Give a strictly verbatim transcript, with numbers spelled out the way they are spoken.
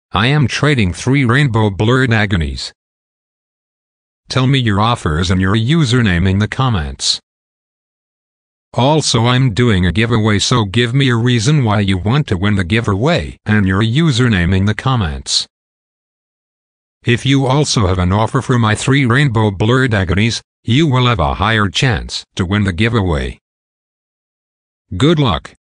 I am trading three rainbow blurred agonies. Tell me your offers and your username in the comments. Also, I'm doing a giveaway, so give me a reason why you want to win the giveaway and your username in the comments. If you also have an offer for my three rainbow blurred agonies, you will have a higher chance to win the giveaway. Good luck.